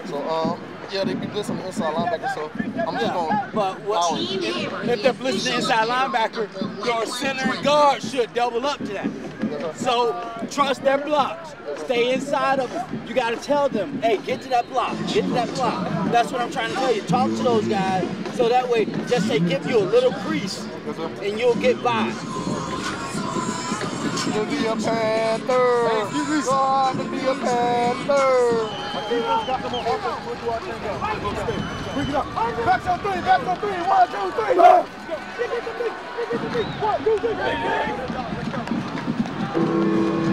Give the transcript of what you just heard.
So, yeah, they be blitzing the inside linebacker, so I'm just going to But if they're blitzing the inside linebacker, your center and guard should double up to that. So trust their blocks. Stay inside of them. You got to tell them, hey, get to that block. Get to that block. That's what I'm trying to tell you. Talk to those guys so that way, just they give you a little crease and you'll get by. To be a Panther. Go on to be a Panther. Bring it up. Back on three. Back on three. 1, 2, 3. Go. Get the three. 1, 2, 3.